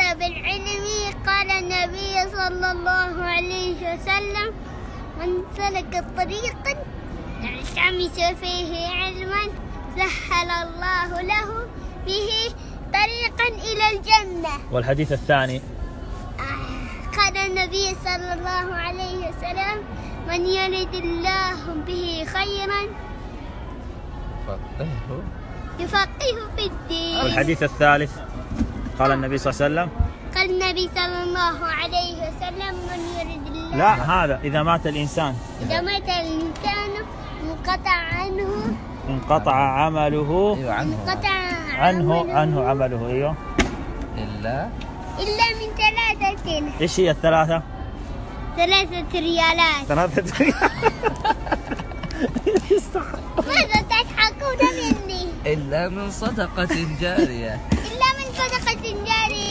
طلب العلم. قال النبي صلى الله عليه وسلم: من سلك طريقا يلتمس فيه علما سهل الله له به طريقا إلى الجنة. والحديث الثاني قال النبي صلى الله عليه وسلم: من يرد الله به خيرا يفقهه في الدين. والحديث الثالث قال النبي صلى الله عليه وسلم: قال النبي صلى الله عليه وسلم: من يرد الله. لا، هذا إذا مات الإنسان إذا مات الإنسان انقطع عمله. ايوه عنه عمله. ايوه الا من ثلاثة. ايش هي الثلاثة؟ 3 ريالات. 3 ريال. ماذا تضحكون مني؟ الا من صدقة جارية. إلا من صدقة جارية.